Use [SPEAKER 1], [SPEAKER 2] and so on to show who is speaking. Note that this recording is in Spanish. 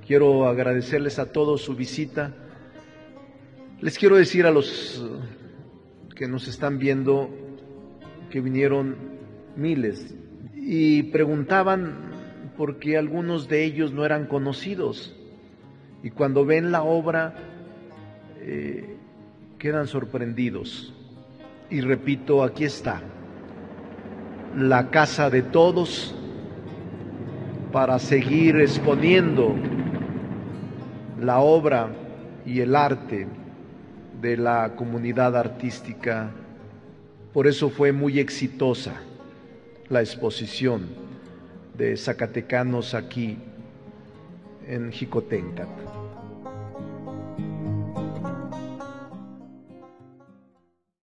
[SPEAKER 1] Quiero agradecerles a todos su visita. Les quiero decir a los que nos están viendo que vinieron miles y preguntaban por qué algunos de ellos no eran conocidos. Y cuando ven la obra, quedan sorprendidos. Y repito, aquí está, la casa de todos para seguir exponiendo la obra y el arte de la comunidad artística. Por eso fue muy exitosa la exposición de zacatecanos aquí en Jicotencat.